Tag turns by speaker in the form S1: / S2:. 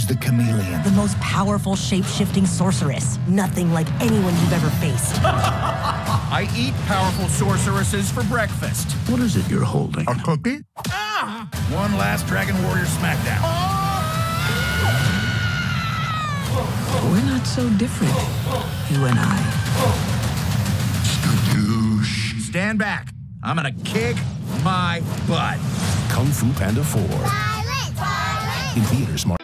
S1: the Chameleon.
S2: The most powerful shape-shifting sorceress. Nothing like anyone you've ever faced.
S3: I eat powerful sorceresses for breakfast.
S1: What is it you're holding?
S3: A cookie? Ah! One last Dragon Warrior smackdown.
S4: We're not so different, you and I.
S1: Skadoosh.
S3: Stand back. I'm gonna kick my butt.
S1: Kung Fu Panda 4.
S5: Silence!
S1: In theaters March